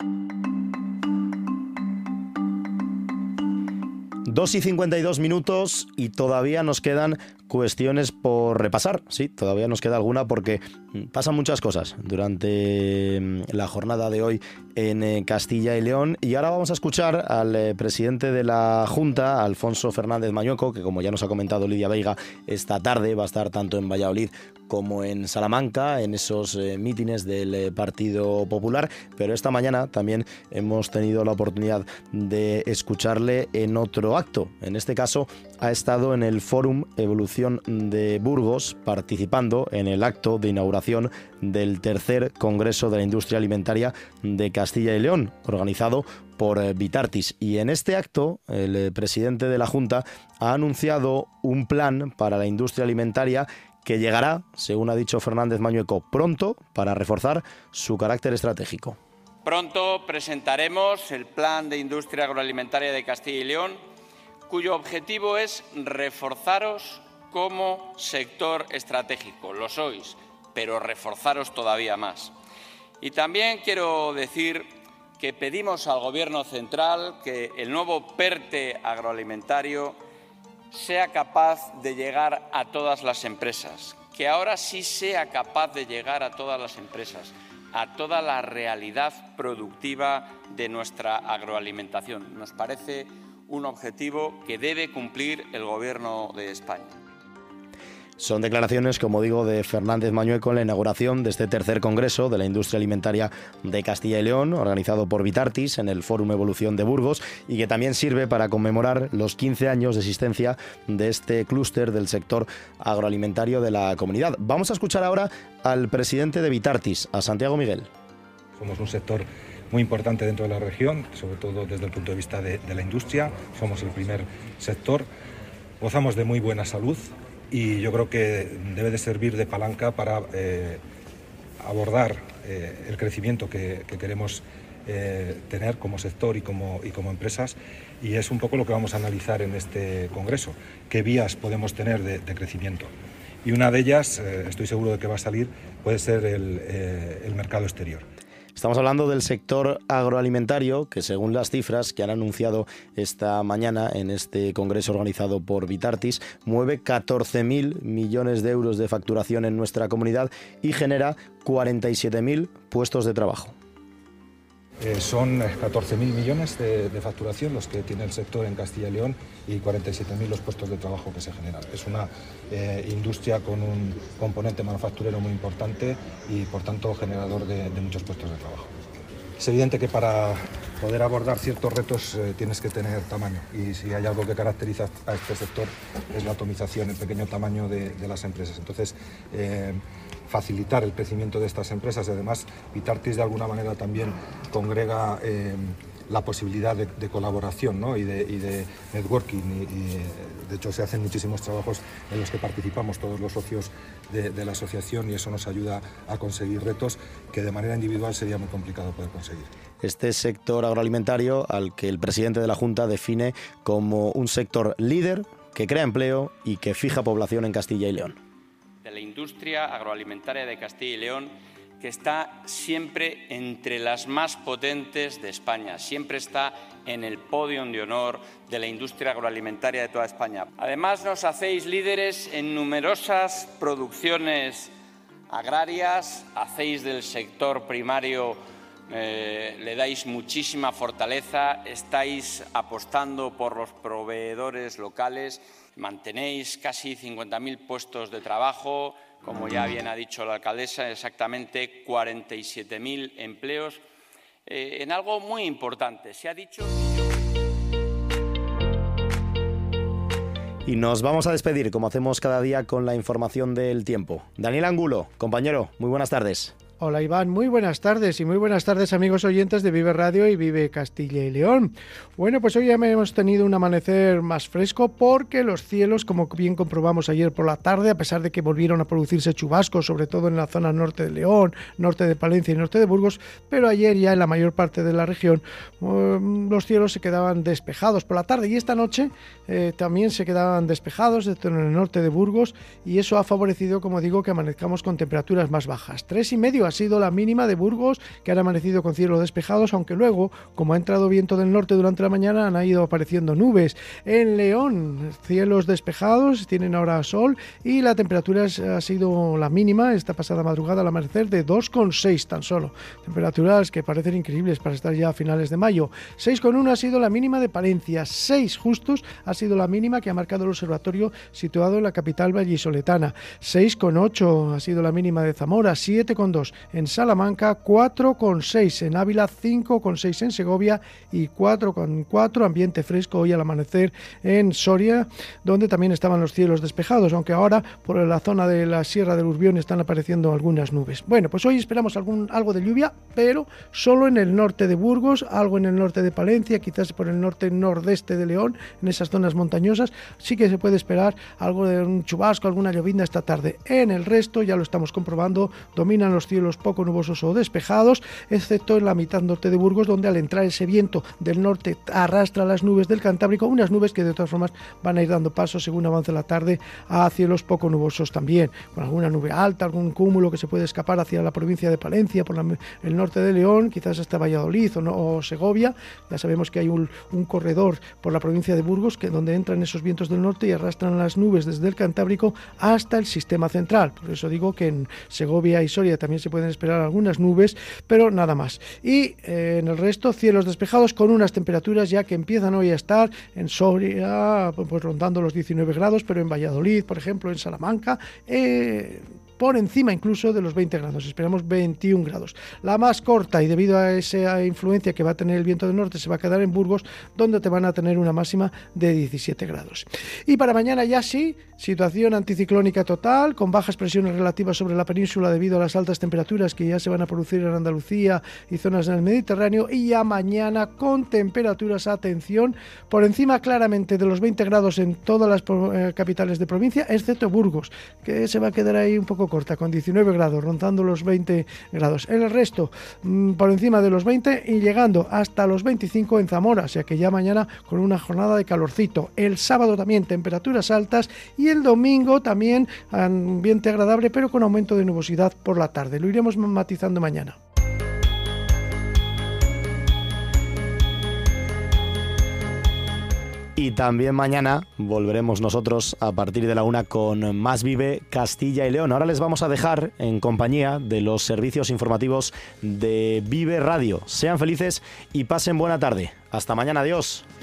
[SPEAKER 2] dos y cincuenta y dos minutos y todavía nos quedan cuestiones por repasar. Sí, todavía nos queda alguna porque pasan muchas cosas durante la jornada de hoy en Castilla y León. Y ahora vamos a escuchar al presidente de la Junta, Alfonso Fernández Mañueco, que como ya nos ha comentado Lidia Veiga, esta tarde va a estar tanto en Valladolid como en Salamanca, en esos eh, mítines del eh, Partido Popular, pero esta mañana también hemos tenido la oportunidad de escucharle en otro acto. En este caso ha estado en el Fórum Evolución de Burgos, participando en el acto de inauguración del tercer Congreso de la Industria Alimentaria de Castilla y León, organizado por eh, Vitartis. Y en este acto, el eh, presidente de la Junta ha anunciado un plan para la industria alimentaria que llegará, según ha dicho Fernández Mañueco, pronto para reforzar su carácter estratégico.
[SPEAKER 15] Pronto presentaremos el Plan de Industria Agroalimentaria de Castilla y León, cuyo objetivo es reforzaros como sector estratégico. Lo sois, pero reforzaros todavía más. Y también quiero decir que pedimos al Gobierno central que el nuevo PERTE agroalimentario sea capaz de llegar a todas las empresas, que ahora sí sea capaz de llegar a todas las empresas, a toda la realidad productiva de nuestra agroalimentación. Nos parece un objetivo que debe cumplir el Gobierno de España.
[SPEAKER 2] Son declaraciones, como digo, de Fernández Mañueco en la inauguración de este tercer Congreso de la Industria Alimentaria de Castilla y León, organizado por Vitartis en el Fórum Evolución de Burgos, y que también sirve para conmemorar los quince años de existencia de este clúster del sector agroalimentario de la comunidad. Vamos a escuchar ahora al presidente de Vitartis, a Santiago Miguel.
[SPEAKER 16] Somos un sector muy importante dentro de la región, sobre todo desde el punto de vista de, de la industria. Somos el primer sector, gozamos de muy buena salud, y yo creo que debe de servir de palanca para eh, abordar eh, el crecimiento que, que queremos eh, tener como sector y como, y como empresas, y es un poco lo que vamos a analizar en este congreso, qué vías podemos tener de, de crecimiento. Y una de ellas, eh, estoy seguro de que va a salir, puede ser el, eh, el mercado exterior.
[SPEAKER 2] Estamos hablando del sector agroalimentario, que según las cifras que han anunciado esta mañana en este congreso organizado por Vitartis, mueve catorce mil millones de euros de facturación en nuestra comunidad y genera cuarenta y siete mil puestos de trabajo.
[SPEAKER 16] Eh, son catorce mil millones de, de facturación los que tiene el sector en Castilla y León y cuarenta y siete mil los puestos de trabajo que se generan. Es una eh, industria con un componente manufacturero muy importante y, por tanto, generador de, de muchos puestos de trabajo. Es evidente que para poder abordar ciertos retos eh, tienes que tener tamaño, y si hay algo que caracteriza a este sector es la atomización, el pequeño tamaño de, de las empresas. Entonces, eh, facilitar el crecimiento de estas empresas, y además Vitartis de alguna manera también congrega eh, la posibilidad de, de colaboración, ¿no? y, de, y de networking, y, y de hecho se hacen muchísimos trabajos en los que participamos todos los socios de, de la asociación, y eso nos ayuda a conseguir retos que de manera individual sería muy complicado poder conseguir.
[SPEAKER 2] Este sector agroalimentario al que el presidente de la Junta define como un sector líder que crea empleo y que fija población en Castilla y León.
[SPEAKER 15] De la industria agroalimentaria de Castilla y León, que está siempre entre las más potentes de España, siempre está en el podio de honor de la industria agroalimentaria de toda España. Además, nos hacéis líderes en numerosas producciones agrarias, hacéis del sector primario, eh, le dais muchísima fortaleza, estáis apostando por los proveedores locales, mantenéis casi cincuenta mil puestos de trabajo, como ya bien ha dicho la alcaldesa, exactamente cuarenta y siete mil empleos, eh, en algo muy importante. Se ha dicho...
[SPEAKER 2] Y nos vamos a despedir, como hacemos cada día, con la información del tiempo. Daniel Angulo, compañero, muy buenas tardes.
[SPEAKER 17] Hola Iván, muy buenas tardes y muy buenas tardes amigos oyentes de Vive Radio y Vive Castilla y León. Bueno, pues hoy ya hemos tenido un amanecer más fresco porque los cielos, como bien comprobamos ayer por la tarde, a pesar de que volvieron a producirse chubascos, sobre todo en la zona norte de León, norte de Palencia y norte de Burgos, pero ayer ya en la mayor parte de la región um, los cielos se quedaban despejados por la tarde, y esta noche eh, también se quedaban despejados en el norte de Burgos, y eso ha favorecido, como digo, que amanezcamos con temperaturas más bajas. Tres y medio ha sido la mínima de Burgos, que han amanecido con cielos despejados, aunque luego, como ha entrado viento del norte durante la mañana, han ido apareciendo nubes. En León, cielos despejados, tienen ahora sol, y la temperatura ha sido la mínima esta pasada madrugada al amanecer de dos coma seis tan solo. Temperaturas que parecen increíbles para estar ya a finales de mayo. seis coma uno ha sido la mínima de Palencia, seis justos ha sido la mínima que ha marcado el observatorio situado en la capital vallisoletana. seis coma ocho ha sido la mínima de Zamora, siete coma dos en Salamanca, cuatro coma seis en Ávila, cinco coma seis en Segovia y cuatro coma cuatro ambiente fresco hoy al amanecer en Soria, donde también estaban los cielos despejados, aunque ahora por la zona de la Sierra del Urbión están apareciendo algunas nubes. Bueno, pues hoy esperamos algún, algo de lluvia, pero solo en el norte de Burgos, algo en el norte de Palencia, quizás por el norte nordeste de León, en esas zonas montañosas, sí que se puede esperar algo de un chubasco, alguna llovizna esta tarde. En el resto, ya lo estamos comprobando, dominan los cielos poco nubosos o despejados, excepto en la mitad norte de Burgos, donde al entrar ese viento del norte arrastra las nubes del Cantábrico, unas nubes que de todas formas van a ir dando paso según avance la tarde a cielos poco nubosos también, con alguna nube alta, algún cúmulo que se puede escapar hacia la provincia de Palencia, por la, el norte de León, quizás hasta Valladolid o, no, o Segovia. Ya sabemos que hay un, un corredor por la provincia de Burgos que donde entran esos vientos del norte y arrastran las nubes desde el Cantábrico hasta el sistema central. Por eso digo que en Segovia y Soria también se pueden esperar algunas nubes, pero nada más. Y eh, en el resto, cielos despejados con unas temperaturas ya que empiezan hoy a estar en Soria, pues rondando los diecinueve grados, pero en Valladolid, por ejemplo, en Salamanca, eh, por encima incluso de los veinte grados, esperamos veintiún grados. La más corta, y debido a esa influencia que va a tener el viento del norte, se va a quedar en Burgos, donde te van a tener una máxima de diecisiete grados. Y para mañana ya sí, situación anticiclónica total, con bajas presiones relativas sobre la península debido a las altas temperaturas que ya se van a producir en Andalucía y zonas del Mediterráneo, y ya mañana con temperaturas, atención, por encima claramente de los veinte grados en todas las eh, capitales de provincia, excepto Burgos, que se va a quedar ahí un poco corta, con diecinueve grados, rondando los veinte grados. En el resto, mmm, por encima de los veinte y llegando hasta los veinticinco en Zamora, o sea que ya mañana con una jornada de calorcito. El sábado también temperaturas altas y el domingo también ambiente agradable, pero con aumento de nubosidad por la tarde. Lo iremos matizando mañana.
[SPEAKER 2] Y también mañana volveremos nosotros a partir de la una con más Vive Castilla y León. Ahora les vamos a dejar en compañía de los servicios informativos de Vive Radio. Sean felices y pasen buena tarde. Hasta mañana, adiós.